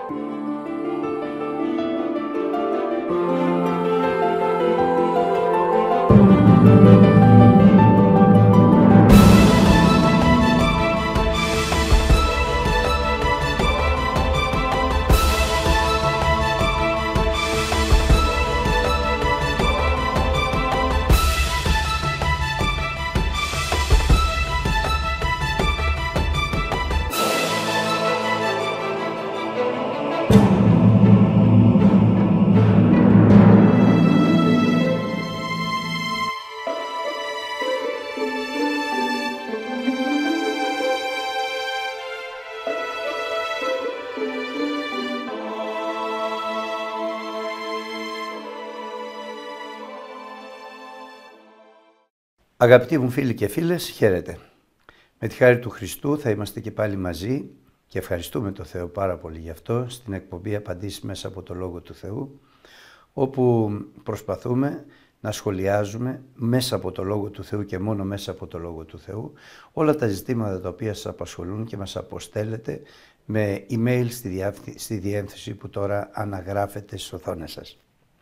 Αγαπητοί μου φίλοι και φίλες, χαίρετε. Με τη χάρη του Χριστού θα είμαστε και πάλι μαζί και ευχαριστούμε τον Θεό πάρα πολύ γι' αυτό στην εκπομπή Απαντήσεις μέσα από το Λόγο του Θεού, όπου προσπαθούμε να σχολιάζουμε μέσα από το Λόγο του Θεού και μόνο μέσα από το Λόγο του Θεού όλα τα ζητήματα τα οποία σας απασχολούν και μας αποστέλλετε με email στη διεύθυνση που τώρα αναγράφετε στις οθόνες σας.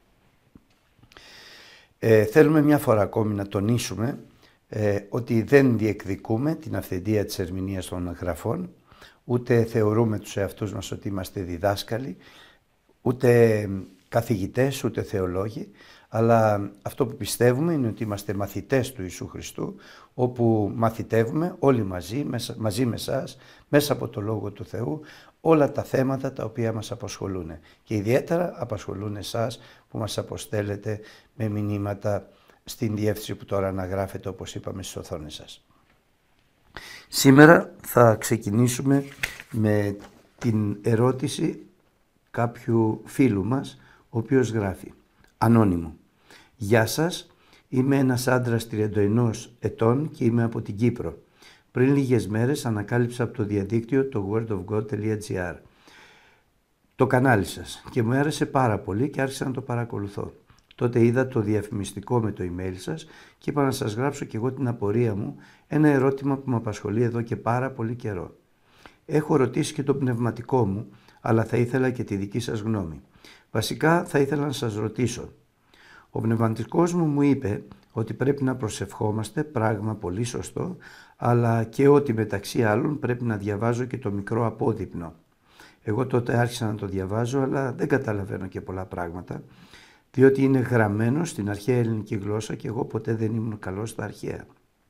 Θέλουμε μια φορά ακόμη να τονίσουμε ότι δεν διεκδικούμε την αυθεντία της ερμηνείας των γραφών, ούτε θεωρούμε τους εαυτούς μας ότι είμαστε διδάσκαλοι, ούτε καθηγητές, ούτε θεολόγοι, αλλά αυτό που πιστεύουμε είναι ότι είμαστε μαθητές του Ιησού Χριστού, όπου μαθητεύουμε όλοι μαζί με εσάς, μέσα από το Λόγο του Θεού, όλα τα θέματα τα οποία μας απασχολούν. Και ιδιαίτερα απασχολούν εσάς που μας αποστέλλετε με μηνύματα στην διεύθυνση που τώρα αναγράφετε, όπως είπαμε, στις οθόνες σας. Σήμερα θα ξεκινήσουμε με την ερώτηση κάποιου φίλου μας, ο οποίος γράφει, ανώνυμο. Γεια σας, είμαι ένας άντρας 31 ετών και είμαι από την Κύπρο. Πριν λίγες μέρες ανακάλυψα από το διαδίκτυο το wordofgod.gr, το κανάλι σας, και μου άρεσε πάρα πολύ και άρχισα να το παρακολουθώ. Τότε είδα το διαφημιστικό με το email σας και είπα να σας γράψω και εγώ την απορία μου, ένα ερώτημα που με απασχολεί εδώ και πάρα πολύ καιρό. Έχω ρωτήσει και τον πνευματικό μου, αλλά θα ήθελα και τη δική σας γνώμη. Βασικά θα ήθελα να σας ρωτήσω. Ο πνευματικός μου είπε ότι πρέπει να προσευχόμαστε, πράγμα πολύ σωστό, αλλά και ότι μεταξύ άλλων πρέπει να διαβάζω και το μικρό απόδειπνο. Εγώ τότε άρχισα να το διαβάζω, αλλά δεν καταλαβαίνω και πολλά πράγματα, διότι είναι γραμμένο στην αρχαία ελληνική γλώσσα και εγώ ποτέ δεν ήμουν καλός στα αρχαία.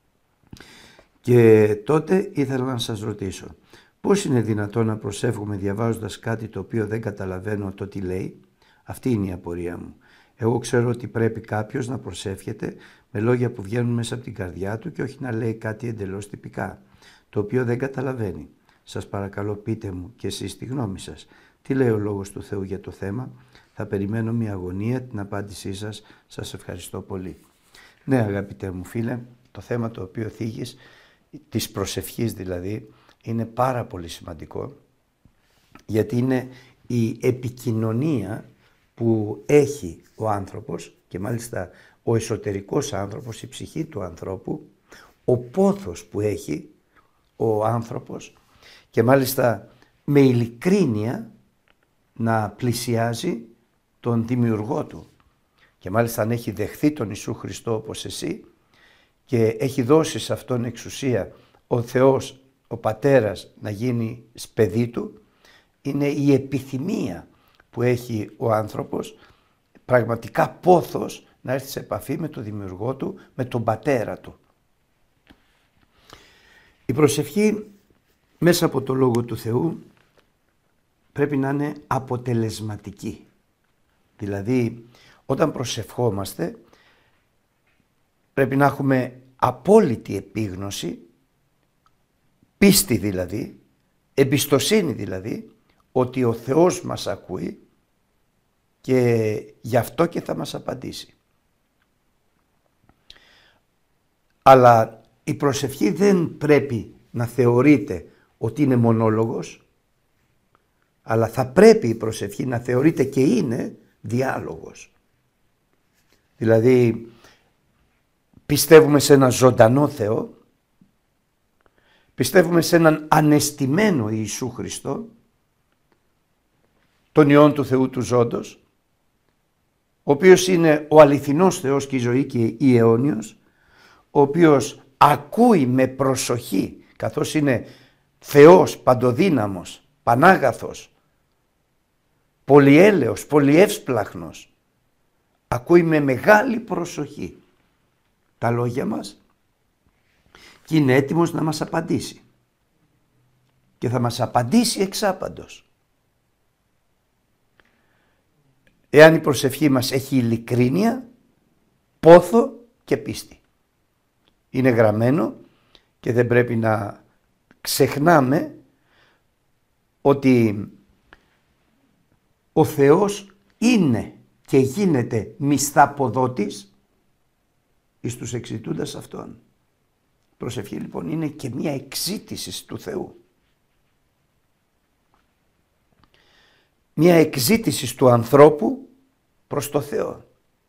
Και τότε ήθελα να σας ρωτήσω, πώς είναι δυνατόν να προσεύχομαι διαβάζοντας κάτι το οποίο δεν καταλαβαίνω το τι λέει? Αυτή είναι η απορία μου. Εγώ ξέρω ότι πρέπει κάποιος να προσεύχεται με λόγια που βγαίνουν μέσα από την καρδιά του και όχι να λέει κάτι εντελώς τυπικά, το οποίο δεν καταλαβαίνει. Σας παρακαλώ πείτε μου και εσείς τη γνώμη σας. Τι λέει ο Λόγος του Θεού για το θέμα? Θα περιμένω με αγωνία την απάντησή σας. Σας ευχαριστώ πολύ. Ναι, αγαπητέ μου φίλε, το θέμα το οποίο θίγεις, της προσευχής δηλαδή, είναι πάρα πολύ σημαντικό, γιατί είναι η επικοινωνία που έχει ο άνθρωπος και μάλιστα ο εσωτερικός άνθρωπος, η ψυχή του ανθρώπου, ο πόθος που έχει ο άνθρωπος και μάλιστα με ειλικρίνεια να πλησιάζει τον δημιουργό του. Και μάλιστα αν έχει δεχθεί τον Ιησού Χριστό όπως εσύ και έχει δώσει σε αυτόν εξουσία ο Θεός, ο Πατέρας, να γίνει παιδί του, είναι η επιθυμία που έχει ο άνθρωπος, πραγματικά πόθος, να έρθει σε επαφή με τον δημιουργό του, με τον Πατέρα του. Η προσευχή μέσα από το Λόγο του Θεού πρέπει να είναι αποτελεσματική. Δηλαδή, όταν προσευχόμαστε, πρέπει να έχουμε απόλυτη επίγνωση, πίστη δηλαδή, εμπιστοσύνη δηλαδή, ότι ο Θεός μας ακούει και γι' αυτό και θα μας απαντήσει. Αλλά η προσευχή δεν πρέπει να θεωρείται ότι είναι μονόλογος, αλλά θα πρέπει η προσευχή να θεωρείται και είναι διάλογος. Δηλαδή πιστεύουμε σε έναν ζωντανό Θεό, πιστεύουμε σε έναν ανεστημένο Ιησού Χριστό τον Υιόν του Θεού του Ζώντος, ο οποίος είναι ο αληθινός Θεός και η ζωή και η αιώνιος, ο οποίος ακούει με προσοχή, καθώς είναι Θεός, παντοδύναμος, πανάγαθος, πολυέλεος, πολυεύσπλαχνος, ακούει με μεγάλη προσοχή τα λόγια μας και είναι έτοιμος να μας απαντήσει. Και θα μας απαντήσει εξάπαντος. Εάν η προσευχή μας έχει ειλικρίνεια, πόθο και πίστη. Είναι γραμμένο και δεν πρέπει να ξεχνάμε ότι ο Θεός είναι και γίνεται μισθαποδότης εις τους εξητούντας Αυτόν. Η προσευχή λοιπόν είναι και μία εξήτηση του Θεού. Μία εξήτηση του ανθρώπου προς το Θεό.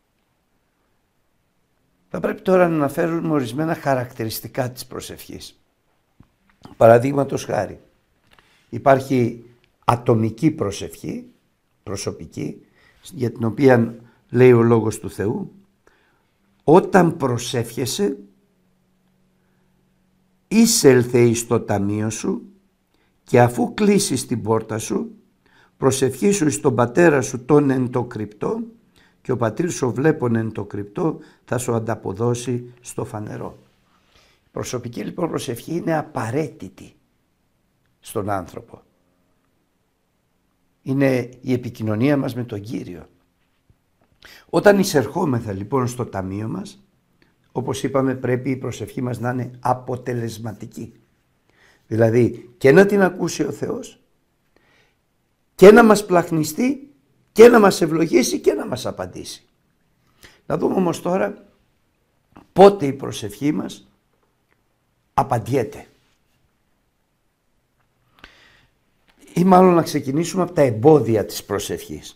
Θα πρέπει τώρα να αναφέρουμε ορισμένα χαρακτηριστικά της προσευχής. Παραδείγματος χάρη, υπάρχει ατομική προσευχή, προσωπική, για την οποία λέει ο Λόγος του Θεού, όταν προσεύχεσαι, εισέλθε εις το ταμείο σου και αφού κλείσεις την πόρτα σου, προσευχήσου εις τον πατέρα σου τον εν το κρυπτό και ο πατήρ σου βλέπον εν το κρυπτό θα σου ανταποδώσει στο φανερό. Η προσωπική λοιπόν προσευχή είναι απαραίτητη στον άνθρωπο. Είναι η επικοινωνία μας με τον Κύριο. Όταν εισερχόμεθα λοιπόν στο ταμείο μας, όπως είπαμε πρέπει η προσευχή μας να είναι αποτελεσματική. Δηλαδή και να την ακούσει ο Θεός και να μας πλαχνιστεί και να μας ευλογήσει και να μας απαντήσει. Να δούμε όμως τώρα πότε η προσευχή μας απαντιέται. Ή μάλλον να ξεκινήσουμε από τα εμπόδια της προσευχής.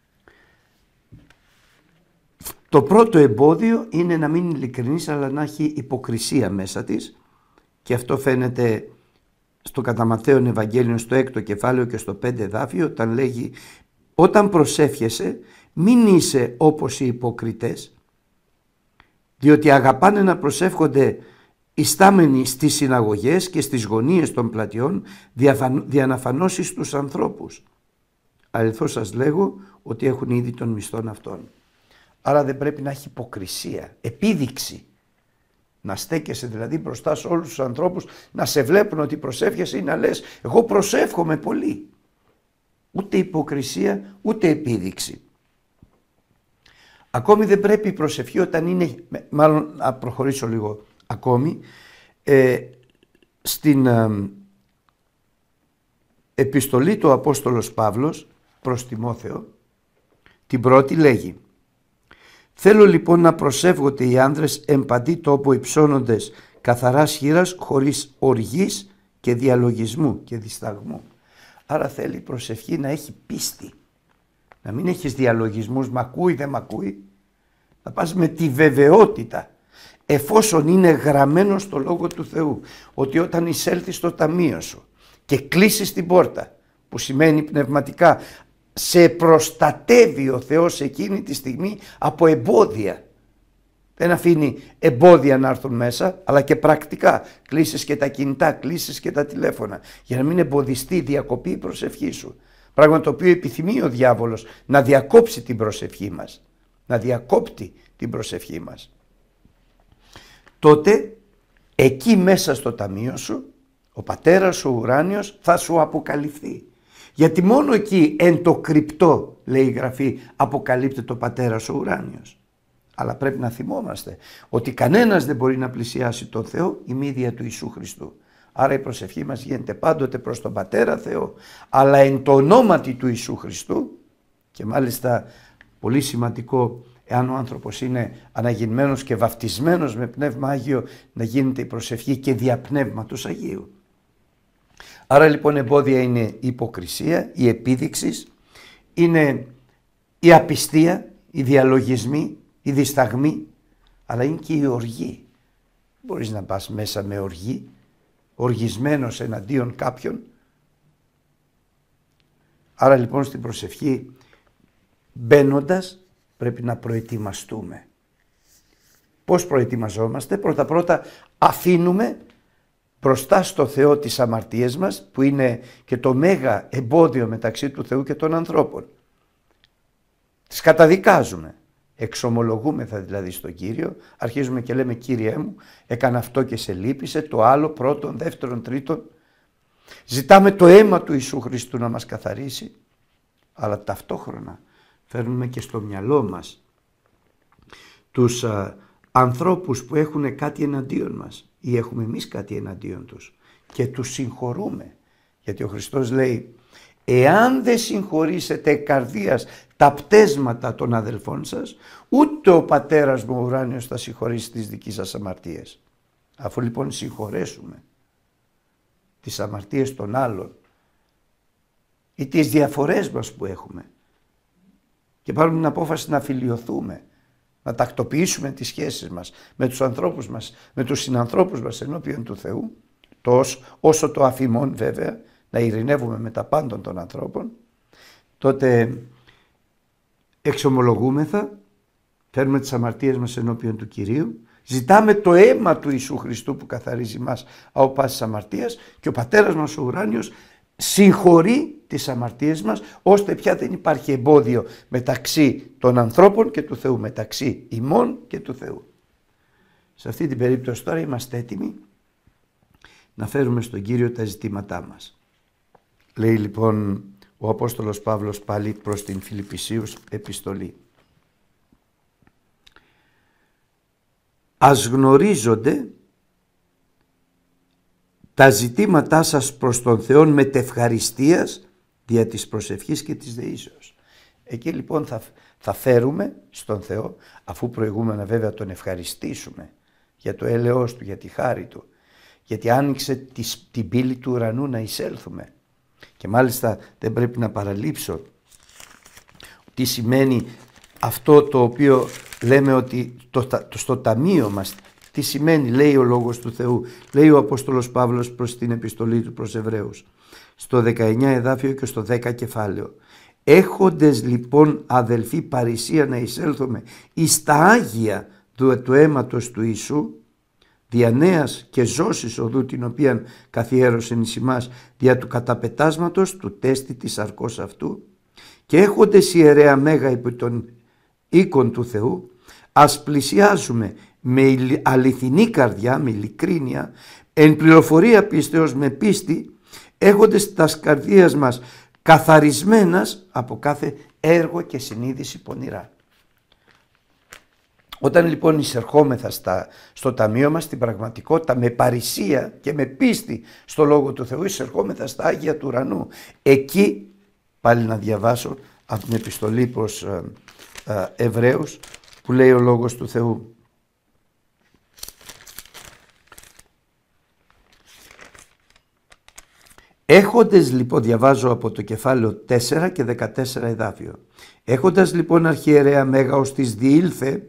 Το πρώτο εμπόδιο είναι να μην είναι ειλικρινής αλλά να έχει υποκρισία μέσα της και αυτό φαίνεται στο κατά Ματθαίον Ευαγγέλιο στο 6ο κεφάλαιο και στο 5 εδάφιο όταν λέγει όταν προσεύχεσαι μην είσαι όπως οι υποκριτές διότι αγαπάνε να προσεύχονται ιστάμενοι στις συναγωγές και στις γωνίες των πλατιών διαναφανώσεις στους ανθρώπους. Αληθώς σας λέγω ότι έχουν ήδη των μισθών αυτών. Άρα δεν πρέπει να έχει υποκρισία, επίδειξη. Να στέκεσαι δηλαδή μπροστά σε όλους τους ανθρώπους, να σε βλέπουν ότι προσεύχεσαι ή να λες εγώ προσεύχομαι πολύ. Ούτε υποκρισία, ούτε επίδειξη. Ακόμη δεν πρέπει η προσευχή όταν είναι, μάλλον να προχωρήσω λίγο ακόμη, στην επιστολή του Απόστολος Παύλος προς Τιμόθεο, την πρώτη λέγει «Θέλω λοιπόν να προσεύγονται οι άνδρες εν παντί τόπο υψώνοντες καθαράς χήρας χωρίς οργής και διαλογισμού και δισταγμού». Άρα θέλει η προσευχή να έχει πίστη, να μην έχεις διαλογισμούς, μ' ακούει δεν μ' ακούει, να πας με τη βεβαιότητα εφόσον είναι γραμμένο στο Λόγο του Θεού ότι όταν εισέλθεις στο ταμείο σου και κλείσεις την πόρτα, που σημαίνει πνευματικά σε προστατεύει ο Θεός εκείνη τη στιγμή από εμπόδια. Δεν αφήνει εμπόδια να έρθουν μέσα, αλλά και πρακτικά. Κλείσεις και τα κινητά, κλείσεις και τα τηλέφωνα, για να μην εμποδιστεί, διακοπεί η προσευχή σου. Πράγμα το οποίο επιθυμεί ο διάβολος να διακόψει την προσευχή μας, να διακόπτει την προσευχή μας. Τότε εκεί μέσα στο ταμείο σου ο πατέρας ο ουράνιος θα σου αποκαλυφθεί. Γιατί μόνο εκεί εν το κρυπτό, λέει η Γραφή, αποκαλύπτεται ο πατέρας ο ουράνιος. Αλλά πρέπει να θυμόμαστε ότι κανένας δεν μπορεί να πλησιάσει τον Θεό ημίδια του Ιησού Χριστού. Άρα η προσευχή μας γίνεται πάντοτε προς τον Πατέρα Θεό, αλλά εν το ονόματι του Ιησού Χριστού, και μάλιστα πολύ σημαντικό εάν ο άνθρωπος είναι αναγεννημένος και βαφτισμένος με Πνεύμα Άγιο, να γίνεται η προσευχή και δια Πνεύματος Αγίου. Άρα λοιπόν εμπόδια είναι η υποκρισία, η επίδειξη, είναι η απιστία, οι διαλογισμοί, οι δισταγμοί, αλλά είναι και η οργή. Μπορείς να πας μέσα με οργή, οργισμένος εναντίον κάποιον. Άρα λοιπόν στην προσευχή μπαίνοντας πρέπει να προετοιμαστούμε. Πώς προετοιμαζόμαστε? Πρώτα αφήνουμε μπροστά στο Θεό τις αμαρτίες μας, που είναι και το μέγα εμπόδιο μεταξύ του Θεού και των ανθρώπων. Τις καταδικάζουμε. Εξομολογούμεθα δηλαδή στον Κύριο, αρχίζουμε και λέμε: Κύριέ μου, έκανα αυτό και σε λύπησε, το άλλο, πρώτον, δεύτερον, τρίτον. Ζητάμε το αίμα του Ιησού Χριστού να μας καθαρίσει, αλλά ταυτόχρονα φέρνουμε και στο μυαλό μας τους ανθρώπους που έχουν κάτι εναντίον μας ή έχουμε εμείς κάτι εναντίον τους και τους συγχωρούμε. Γιατί ο Χριστός λέει: εάν δεν συγχωρήσετε καρδίας τα πτέσματα των αδελφών σας, ούτε ο Πατέρας μου ο ουράνιος θα συγχωρήσει τις δικές σας αμαρτίες. Αφού λοιπόν συγχωρέσουμε τις αμαρτίες των άλλων ή τις διαφορές μας που έχουμε και πάρουμε την απόφαση να φιλιωθούμε, να τακτοποιήσουμε τις σχέσεις μας με τους ανθρώπους μας, με τους συνανθρώπους μας ενώπιον του Θεού, όσο το αφημών βέβαια, να ειρηνεύουμε με τα πάντων των ανθρώπων, τότε εξομολογούμεθα, φέρνουμε τις αμαρτίες μας ενώπιον του Κυρίου, ζητάμε το αίμα του Ιησού Χριστού που καθαρίζει μας από πάσης αμαρτίας και ο Πατέρας μας ο ουράνιος συγχωρεί τις αμαρτίες μας, ώστε πια δεν υπάρχει εμπόδιο μεταξύ των ανθρώπων και του Θεού, μεταξύ ημών και του Θεού. Σε αυτή την περίπτωση τώρα είμαστε έτοιμοι να φέρουμε στον Κύριο τα ζητήματά μας. Λέει λοιπόν ο Απόστολος Παύλος πάλι προς την Φιλιππισίους επιστολή: ας γνωρίζονται τα ζητήματά σας προς τον Θεό με τευχαριστίας δια της προσευχής και της δεήσεως. Εκεί λοιπόν θα φέρουμε στον Θεό, αφού προηγούμενα βέβαια τον ευχαριστήσουμε για το έλεος του, για τη χάρη του, γιατί άνοιξε την πύλη του ουρανού να εισέλθουμε. Και μάλιστα δεν πρέπει να παραλείψω τι σημαίνει αυτό το οποίο λέμε ότι στο ταμείο μας. Τι σημαίνει, λέει ο Λόγος του Θεού, λέει ο Απόστολος Παύλος προς την επιστολή του προς Εβραίους, στο 19 εδάφιο και στο 10 κεφάλαιο. Έχοντες λοιπόν αδελφοί παρησία να εισέλθουμε εις τα Άγια του αίματος του Ιησού, δια νέας και ζώσης οδού την οποία καθιέρωσεν εις ημάς δια του καταπετάσματος του τέστη της σαρκός αυτού, και έχοντες ιερέα μέγα υπό τον οίκον του Θεού, ας πλησιάζουμε με αληθινή καρδιά, με ειλικρίνεια, εν πληροφορία πίστεως με πίστη, έχοντες τας καρδίας μας καθαρισμένας από κάθε έργο και συνείδηση πονηρά. Όταν λοιπόν εισερχόμεθα στο ταμείο μας, στην πραγματικότητα με παρησία και με πίστη στο Λόγο του Θεού, εισερχόμεθα στα Άγια του ουρανού. Εκεί, πάλι να διαβάσω από την επιστολή προς Εβραίους, που λέει ο Λόγος του Θεού: έχοντες λοιπόν, διαβάζω από το κεφάλαιο 4 και 14 εδάφιο, έχοντας λοιπόν αρχιερέα μέγα ως της διήλθε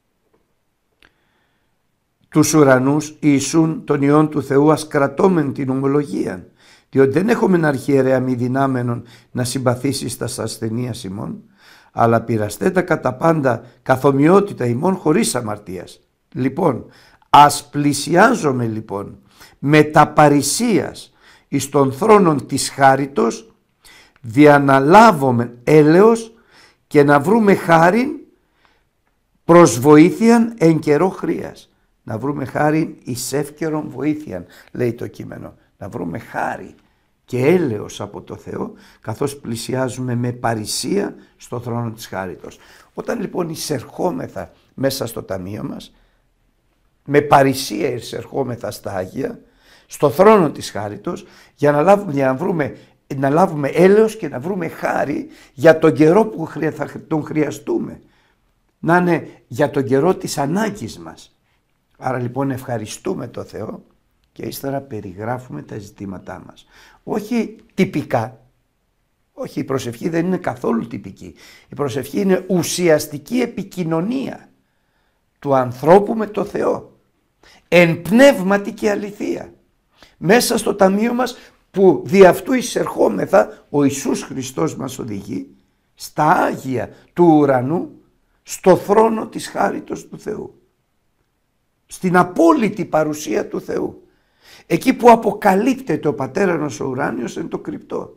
τους ουρανούς Ιησούν των Υιών του Θεού, ας κρατώμεν την ομολογία, διότι δεν έχουμε αρχιερέα μη δυνάμενον να συμπαθήσει στα ασθενείας ημών, αλλά πειραστέτα κατά πάντα καθομοιότητα ημών χωρίς αμαρτίας. Λοιπόν, ας πλησιάζομαι λοιπόν με τα παρησίας εις των θρόνων της χάριτος, διαναλάβουμε έλεος και να βρούμε χάριν προς βοήθειαν εν καιρό χρείας. Να βρούμε χάριν εις εύκαιρον βοήθειαν, λέει το κείμενο. Να βρούμε χάρη και έλεος από το Θεό, καθώς πλησιάζουμε με παρησία στο θρόνο της χάριτος. Όταν λοιπόν εισερχόμεθα μέσα στο ταμείο μας, με παρησία εισερχόμεθα στα Άγια, στο θρόνο της χάριτος, για να λάβουμε έλεος και να βρούμε χάρη για τον καιρό που θα τον χρειαστούμε. Να είναι για τον καιρό της ανάγκης μας. Άρα λοιπόν ευχαριστούμε το Θεό και ύστερα περιγράφουμε τα ζητήματά μας. Όχι τυπικά. Όχι, η προσευχή δεν είναι καθόλου τυπική. Η προσευχή είναι ουσιαστική επικοινωνία του ανθρώπου με το Θεό. Εν πνεύματι και αληθεία. Μέσα στο ταμείο μας που δι' αυτού εισερχόμεθα, ο Ιησούς Χριστός μας οδηγεί στα Άγια του ουρανού, στο θρόνο της χάριτος του Θεού, στην απόλυτη παρουσία του Θεού, εκεί που αποκαλύπτεται ο Πατέρας ο ουράνιος εν το κρυπτό.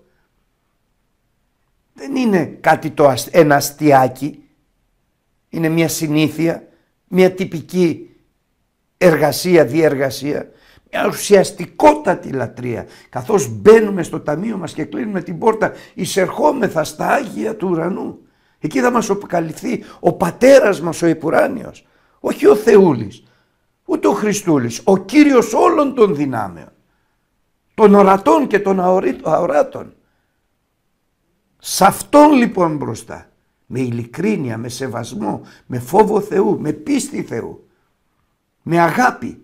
Δεν είναι κάτι ένα αστιάκι, είναι μια συνήθεια, μια τυπική εργασία, διεργασία, μια ουσιαστικότατη λατρεία. Καθώς μπαίνουμε στο ταμείο μας και κλείνουμε την πόρτα, εισερχόμεθα στα Άγια του ουρανού. Εκεί θα μας αποκαλυφθεί ο Πατέρας μας ο επουράνιος, όχι ο Θεούλης, ούτε ο Χριστούλης, ο Κύριος όλων των δυνάμεων, των ορατών και των αοράτων. Σε αυτόν λοιπόν μπροστά, με ειλικρίνεια, με σεβασμό, με φόβο Θεού, με πίστη Θεού, με αγάπη,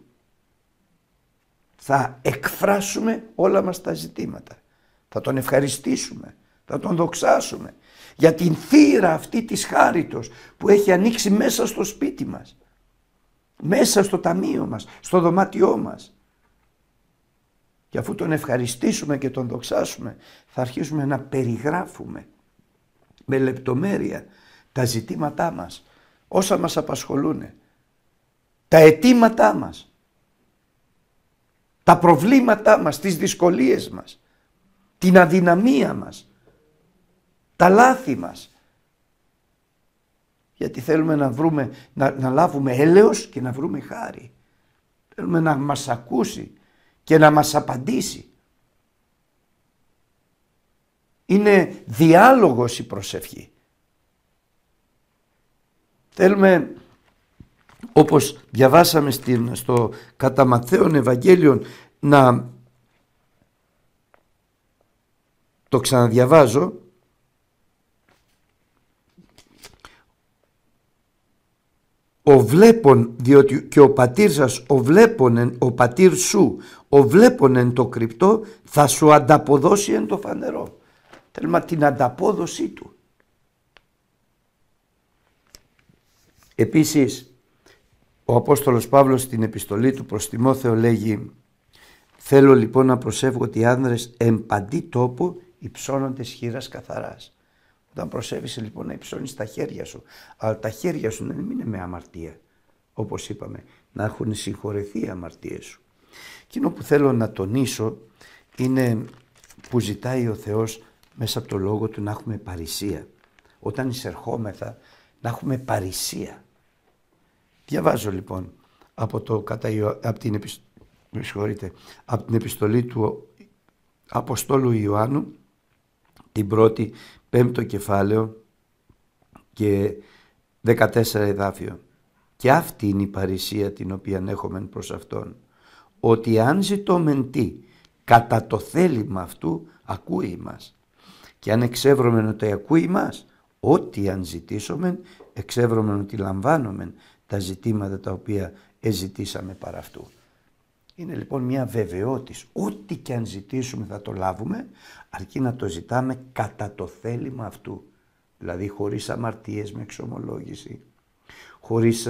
θα εκφράσουμε όλα μας τα ζητήματα. Θα τον ευχαριστήσουμε, θα τον δοξάσουμε για την θύρα αυτή της χάριτος που έχει ανοίξει μέσα στο σπίτι μας, μέσα στο ταμείο μας, στο δωμάτιό μας. Και αφού τον ευχαριστήσουμε και τον δοξάσουμε, θα αρχίσουμε να περιγράφουμε με λεπτομέρεια τα ζητήματά μας, όσα μας απασχολούν, τα αιτήματά μας, τα προβλήματά μας, τις δυσκολίες μας, την αδυναμία μας, τα λάθη μας. Γιατί θέλουμε να λάβουμε έλεος και να βρούμε χάρη. Θέλουμε να μας ακούσει και να μας απαντήσει. Είναι διάλογος η προσευχή. Θέλουμε, όπως διαβάσαμε στο κατά Ματθαίον Ευαγγέλιον, να το ξαναδιαβάζω, ο βλέπων, διότι και ο πατήρ σας, ο πατήρ σου, ο βλέπων εν το κρυπτό, θα σου ανταποδώσει εν το φανερό. Θέλουμε την ανταπόδοσή του. Επίσης, ο Απόστολος Παύλος στην επιστολή του προς Τιμόθεο λέγει: θέλω λοιπόν να προσεύχω ότι οι άνδρες εν παντί τόπο υψώνονται χείρας καθαράς. Όταν προσεύχεσαι λοιπόν να υψώνεις τα χέρια σου, αλλά τα χέρια σου να μην είναι με αμαρτία, όπως είπαμε, να έχουν συγχωρεθεί οι αμαρτίες σου. Εκείνο που θέλω να τονίσω είναι που ζητάει ο Θεός μέσα από το λόγο του να έχουμε παρησία. Όταν εισερχόμεθα να έχουμε παρησία. Διαβάζω λοιπόν από την επιστολή του Αποστόλου Ιωάννου, την πρώτη, 5ο κεφάλαιο και 14 εδάφιο. Και αυτή είναι η παρησία την οποία έχομεν προς Αυτόν, ότι αν ζητώμεν τι κατά το θέλημα αυτού, ακούει μας. Και αν εξεύρωμεν ότι ακούει μας, ό,τι αν ζητήσομεν, εξεύρωμεν ότι λαμβάνομεν τα ζητήματα τα οποία εζητήσαμε παρά αυτού. Είναι λοιπόν μια βεβαιότης, ό,τι και αν ζητήσουμε θα το λάβουμε, αρκεί να το ζητάμε κατά το θέλημα αυτού. Δηλαδή χωρίς αμαρτίες, με εξομολόγηση, χωρίς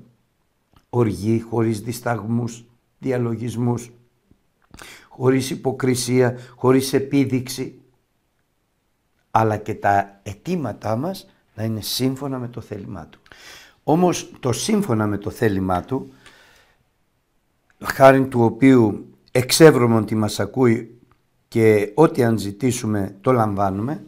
οργή, χωρίς δισταγμούς, διαλογισμούς, χωρίς υποκρισία, χωρίς επίδειξη, αλλά και τα αιτήματά μας να είναι σύμφωνα με το θέλημά του. Όμως το σύμφωνα με το θέλημά του, χάριν του οποίου εξεύρωμεν ότι μας ακούει και ό,τι αν ζητήσουμε το λαμβάνουμε,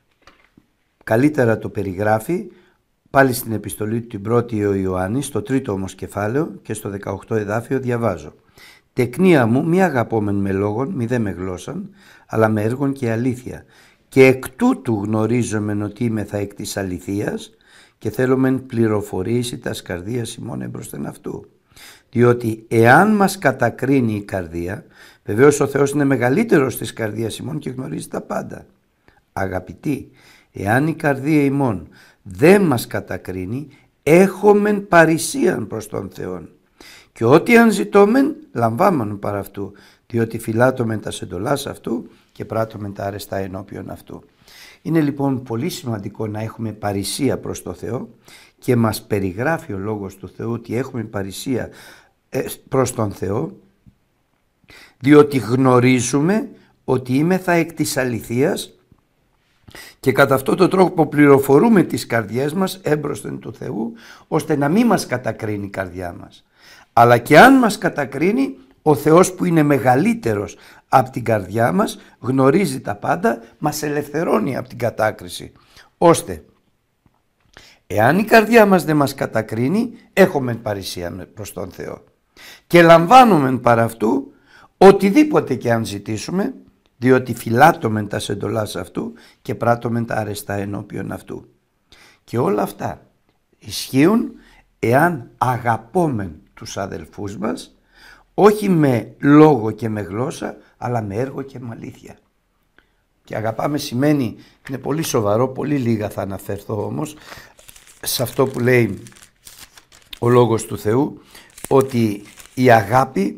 καλύτερα το περιγράφει πάλι στην επιστολή του την πρώτη ο Ιωάννης, στο 3ο όμως κεφάλαιο και στο 18 εδάφιο διαβάζω: «Τεκνία μου μη αγαπόμεν με λόγων, μη δε με γλώσσαν, αλλά με έργων και αλήθεια. Και εκ τούτου γνωρίζομεν ότι είμεθα εκ της αληθείας και θέλομεν πληροφορήσει τας καρδίας ημών εμπροσθεν αυτού. Διότι εάν μας κατακρίνει η καρδία, βεβαίως ο Θεός είναι μεγαλύτερος της καρδίας ημών και γνωρίζει τα πάντα. Αγαπητοί, εάν η καρδία ημών δεν μας κατακρίνει, έχομεν παρησίαν προς τον Θεόν. Και ό,τι αν ζητώμεν, λαμβάμεν παρά αυτού, διότι φυλάτωμεν τα εντολάς αυτού και πράττωμεν τα αρεστά ενώπιον αυτού». Είναι λοιπόν πολύ σημαντικό να έχουμε παρησία προς το Θεό και μας περιγράφει ο Λόγος του Θεού ότι έχουμε παρησία προς τον Θεό, διότι γνωρίζουμε ότι είμεθα εκ της αληθείας και κατά αυτόν τον τρόπο πληροφορούμε τις καρδιές μας έμπροσθεν του Θεού, ώστε να μην μας κατακρίνει η καρδιά μας. Αλλά και αν μας κατακρίνει, ο Θεός που είναι μεγαλύτερος από την καρδιά μας, γνωρίζει τα πάντα, μας ελευθερώνει από την κατάκριση. Ώστε, εάν η καρδιά μας δεν μας κατακρίνει, έχουμε παρησία προς τον Θεό. Και λαμβάνουμε παρά αυτού οτιδήποτε και αν ζητήσουμε, διότι φυλάττομεν τα εντολάς αυτού και πράττομεν τα αρεστά ενώπιον αυτού. Και όλα αυτά ισχύουν εάν αγαπόμεν τους αδελφούς μας, όχι με λόγο και με γλώσσα, αλλά με έργο και με αλήθεια. Και αγαπάμε σημαίνει, είναι πολύ σοβαρό, πολύ λίγα θα αναφερθώ όμως, σε αυτό που λέει ο Λόγος του Θεού, ότι η αγάπη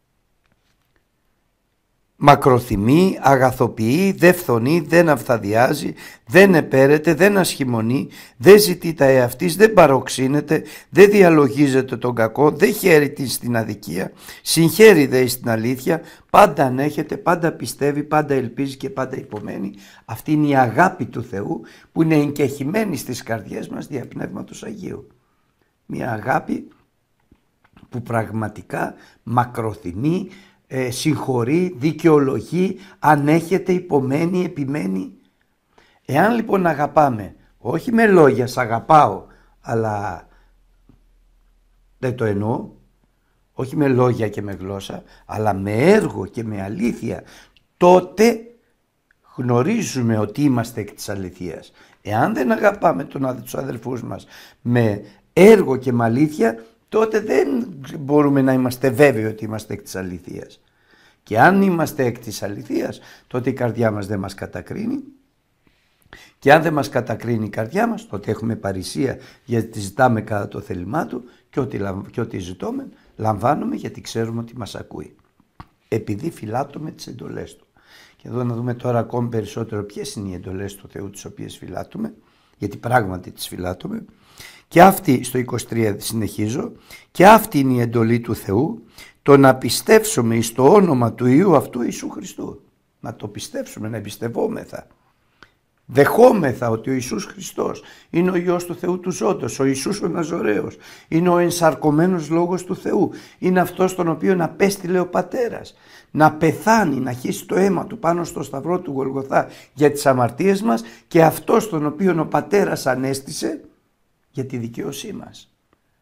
μακροθυμεί, αγαθοποιεί, δεν φθονεί, δεν αυθαδιάζει, δεν επέρεται, δεν ασχημονεί, δεν ζητεί τα εαυτής, δεν παροξύνεται, δεν διαλογίζεται τον κακό, δεν χαίρει την στην αδικία, συγχαίρει δε στην αλήθεια, πάντα ανέχεται, πάντα πιστεύει, πάντα ελπίζει και πάντα υπομένει. Αυτή είναι η αγάπη του Θεού που είναι εγκεχημένη στις καρδιές μας δια Πνεύματος Αγίου. Μια αγάπη που πραγματικά μακροθυμεί, συγχωρεί, δικαιολογεί, ανέχεται, υπομένει, επιμένει. Εάν λοιπόν αγαπάμε, όχι με λόγια σ' αγαπάω, αλλά δεν το εννοώ, όχι με λόγια και με γλώσσα, αλλά με έργο και με αλήθεια, τότε γνωρίζουμε ότι είμαστε εκ της αληθείας. Εάν δεν αγαπάμε τους αδελφούς μας με έργο και με αλήθεια, τότε δεν μπορούμε να είμαστε βέβαιοι ότι είμαστε εκ της αληθείας. Και αν είμαστε εκ της αληθείας, τότε η καρδιά μας δεν μας κατακρίνει. Και αν δεν μας κατακρίνει η καρδιά μας, τότε έχουμε παρησία, γιατί ζητάμε κατά το θέλημά του, και ό,τι ζητούμε λαμβάνουμε, γιατί ξέρουμε ότι μας ακούει. Επειδή φυλάττουμε τις εντολές του. Και εδώ να δούμε τώρα ακόμη περισσότερο ποιες είναι οι εντολές του Θεού τις οποίες φυλάττουμε, γιατί πράγματι τις φυλάττουμε. Και αυτή, στο 23 συνεχίζω, και αυτή είναι η εντολή του Θεού, το να πιστέψουμε εις το όνομα του Υιού αυτού Ιησού Χριστού. Να το πιστέψουμε, να εμπιστευόμεθα. Δεχόμεθα ότι ο Ιησούς Χριστός είναι ο Υιός του Θεού του ζώντος, ο Ιησούς ο Ναζωραίος, είναι ο ενσαρκωμένος Λόγος του Θεού, είναι αυτός τον οποίο απέστειλε ο Πατέρας, να πεθάνει, να χύσει το αίμα του πάνω στο σταυρό του Γολγοθά για τις αμαρτίες μας, και αυτός τον οποίο ο Πατέρας ανέστησε για τη δικαίωσή μας.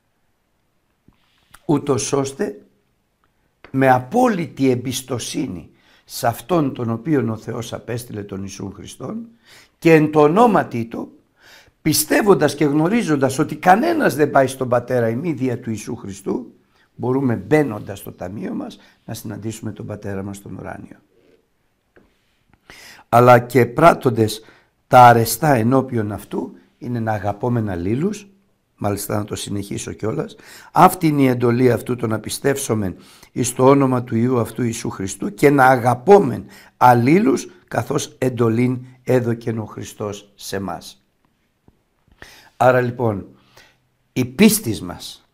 Ούτως ώστε με απόλυτη εμπιστοσύνη σε αυτόν τον οποίον ο Θεός απέστειλε τον Ιησού Χριστόν και εν το ονόματι του, πιστεύοντας και γνωρίζοντας ότι κανένας δεν πάει στον Πατέρα ημί δια του Ιησού Χριστού, μπορούμε μπαίνοντας στο ταμείο μας να συναντήσουμε τον Πατέρα μας στον ουράνιο. Αλλά και πράττοντες τα αρεστά ενώπιον αυτού, είναι να αγαπώμεν αλλήλους, μάλιστα να το συνεχίσω κιόλας. Αυτή είναι η εντολή αυτού, το να πιστεύσομεν εις το όνομα του Υιού αυτού Ιησού Χριστού και να αγαπώμεν αλλήλους, καθώς εντολήν έδωκεν ο Χριστός σε μας. Άρα λοιπόν η πίστης μας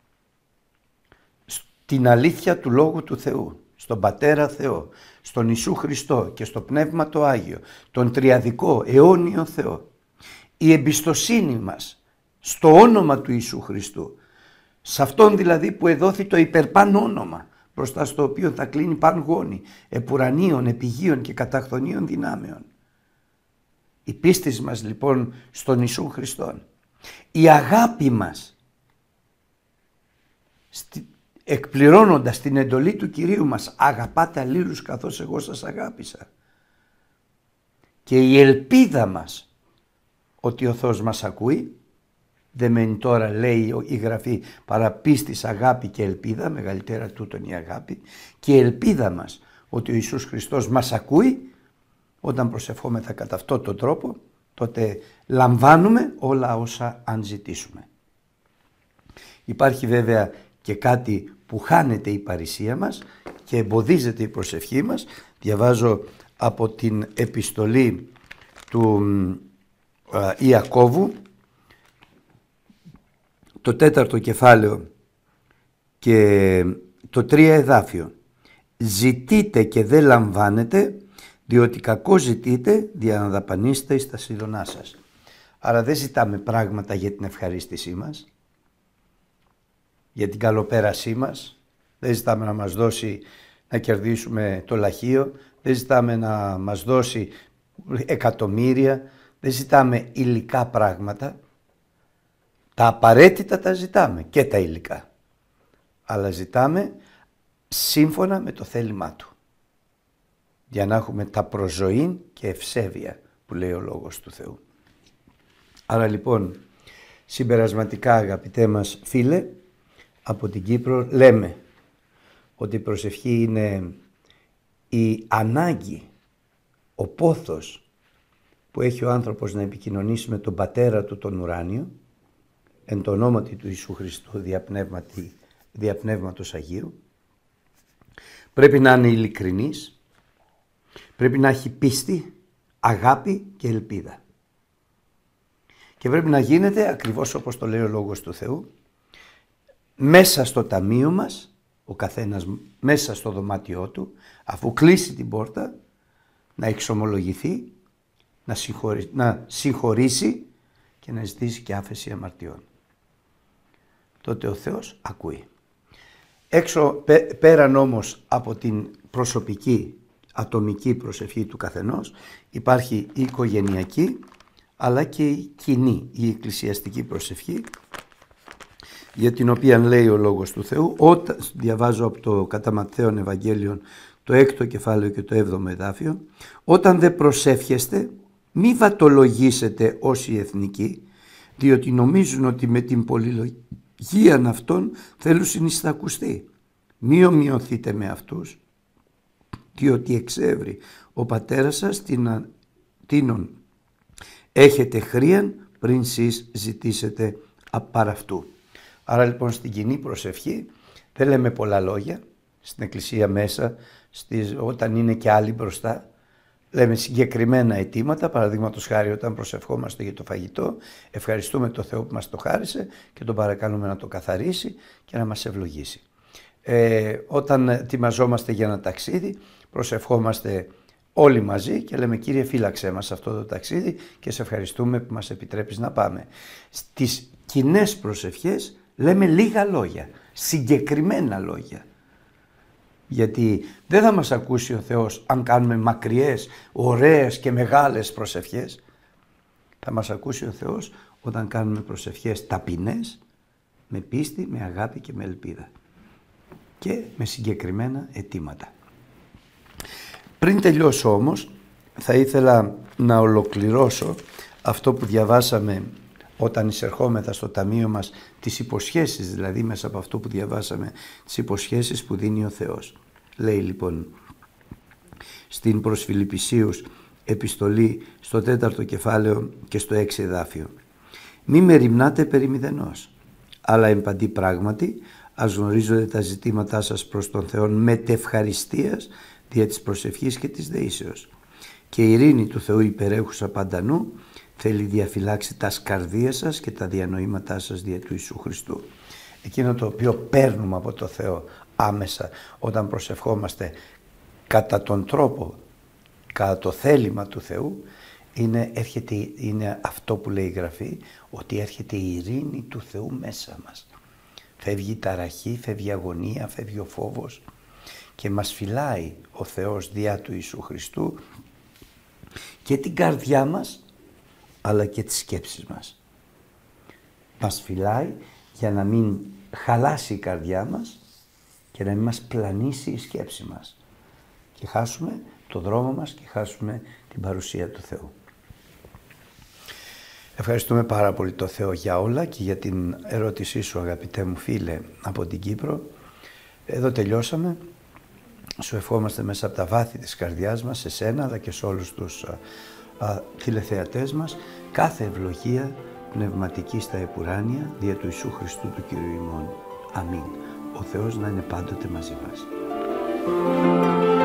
στην αλήθεια του Λόγου του Θεού, στον Πατέρα Θεό, στον Ιησού Χριστό και στο Πνεύμα το Άγιο, τον τριαδικό αιώνιο Θεό, η εμπιστοσύνη μας στο όνομα του Ιησού Χριστού, σε αυτόν δηλαδή που εδόθη το υπερπάν όνομα, μπροστά στο οποίο θα κλείνει παν γόνι, επουρανίων, επιγείων και καταχθονίων δυνάμεων. Η πίστη μας λοιπόν στον Ιησού Χριστόν, η αγάπη μας, εκπληρώνοντας την εντολή του Κυρίου μας, αγαπάτε αλλήλους καθώς εγώ σας αγάπησα, και η ελπίδα μας ότι ο Θεός μας ακούει, δεν μένει τώρα, λέει η Γραφή, παρά πίστης, αγάπη και ελπίδα, μεγαλύτερα τούτον η αγάπη, και η ελπίδα μας ότι ο Ιησούς Χριστός μας ακούει. Όταν προσευχόμεθα κατά αυτόν τον τρόπο, τότε λαμβάνουμε όλα όσα αν ζητήσουμε. Υπάρχει βέβαια και κάτι που χάνεται η παρησία μας και εμποδίζεται η προσευχή μας. Διαβάζω από την επιστολή του Ιακώβου, το 4ο κεφάλαιο και το 3 εδάφιο. Ζητείτε και δεν λαμβάνετε, διότι κακό ζητείτε δια να δαπανίσετε εις τα σύδωνά σας. Άρα δεν ζητάμε πράγματα για την ευχαρίστησή μας, για την καλοπέρασή μας, δεν ζητάμε να μας δώσει να κερδίσουμε το λαχείο, δεν ζητάμε να μας δώσει εκατομμύρια, δεν ζητάμε υλικά πράγματα. Τα απαραίτητα τα ζητάμε και τα υλικά, αλλά ζητάμε σύμφωνα με το θέλημά του, για να έχουμε τα προζωήν και ευσέβεια που λέει ο Λόγος του Θεού. Άρα λοιπόν, συμπερασματικά αγαπητέ μας φίλε, από την Κύπρο λέμε ότι η προσευχή είναι η ανάγκη, ο πόθος που έχει ο άνθρωπος να επικοινωνήσει με τον Πατέρα του τον ουράνιο, εν το ονόματι του Ιησού Χριστού διαπνεύματος Αγίου. Πρέπει να είναι ειλικρινής, πρέπει να έχει πίστη, αγάπη και ελπίδα. Και πρέπει να γίνεται ακριβώς όπως το λέει ο Λόγος του Θεού, μέσα στο ταμείο μας, ο καθένας μέσα στο δωμάτιό του, αφού κλείσει την πόρτα, να εξομολογηθεί, να συγχωρήσει και να ζητήσει και άφεση αμαρτιών. Τότε ο Θεός ακούει. Πέραν όμως από την προσωπική, ατομική προσευχή του καθενός, υπάρχει η οικογενειακή, αλλά και η κοινή, η εκκλησιαστική προσευχή, για την οποία λέει ο Λόγος του Θεού, όταν διαβάζω από το κατά Ματθαίον Ευαγγέλιον το 6ο κεφάλαιο και το 7ο εδάφιο, όταν δεν προσεύχεστε, μη βατολογήσετε ως οι εθνικοί, διότι νομίζουν ότι με την πολυλογία αυτών θέλουν συνιστακουστεί. Μη ομοιωθείτε με αυτούς, διότι εξεύρει ο πατέρας σας τίνον έχετε χρίαν πριν σεις ζητήσετε απ' αυτού. Άρα λοιπόν στην κοινή προσευχή δεν λέμε πολλά λόγια, στην εκκλησία μέσα, όταν είναι και άλλοι μπροστά, λέμε συγκεκριμένα αιτήματα, παραδείγματος χάρη όταν προσευχόμαστε για το φαγητό, ευχαριστούμε τον Θεό που μας το χάρισε και τον παρακαλούμε να το καθαρίσει και να μας ευλογήσει. Όταν ετοιμαζόμαστε για ένα ταξίδι, προσευχόμαστε όλοι μαζί και λέμε Κύριε φύλαξέ μας αυτό το ταξίδι και σε ευχαριστούμε που μας επιτρέπεις να πάμε. Στις κοινές προσευχές λέμε λίγα λόγια, συγκεκριμένα λόγια. Γιατί δεν θα μας ακούσει ο Θεός αν κάνουμε μακριές, ωραίες και μεγάλες προσευχές. Θα μας ακούσει ο Θεός όταν κάνουμε προσευχές ταπεινές, με πίστη, με αγάπη και με ελπίδα και με συγκεκριμένα αιτήματα. Πριν τελειώσω όμως, θα ήθελα να ολοκληρώσω αυτό που διαβάσαμε όταν εισερχόμεθα στο ταμείο μας, τις υποσχέσεις, δηλαδή μέσα από αυτό που διαβάσαμε, τις υποσχέσεις που δίνει ο Θεός. Λέει λοιπόν στην προς Φιλιππισίους επιστολή στο 4ο κεφάλαιο και στο 6 εδάφιο. Μη μεριμνάτε περί μηδενός, αλλά εμπαντή πράγματι ας γνωρίζονται τα ζητήματά σας προς τον Θεό με τευχαριστίας δια της προσευχής και της δεήσεως. Και η ειρήνη του Θεού υπερέχουσα παντανού θέλει διαφυλάξει τα σκαρδία σας και τα διανοήματά σας δια του Ιησού Χριστού. Εκείνο το οποίο παίρνουμε από το Θεό άμεσα όταν προσευχόμαστε κατά τον τρόπο, κατά το θέλημα του Θεού, είναι αυτό που λέει η Γραφή, ότι έρχεται η ειρήνη του Θεού μέσα μας. Φεύγει η ταραχή, φεύγει η αγωνία, φεύγει ο φόβος και μας φυλάει ο Θεός διά του Ιησού Χριστού και την καρδιά μας αλλά και τις σκέψεις μας. Μας φυλάει για να μην χαλάσει η καρδιά μας και να μην μας πλανήσει η σκέψη μας και χάσουμε το δρόμο μας και χάσουμε την παρουσία του Θεού. Ευχαριστούμε πάρα πολύ το Θεό για όλα και για την ερώτησή σου αγαπητέ μου φίλε από την Κύπρο. Εδώ τελειώσαμε. Σου ευχόμαστε μέσα από τα βάθη της καρδιάς μας, σε σένα αλλά και σε όλους τους τηλεθεατές μας, κάθε ευλογία πνευματική στα επουράνια δια του Ιησού Χριστού του Κυρίου ημών. Αμήν. Ο Θεός να είναι πάντοτε μαζί μας.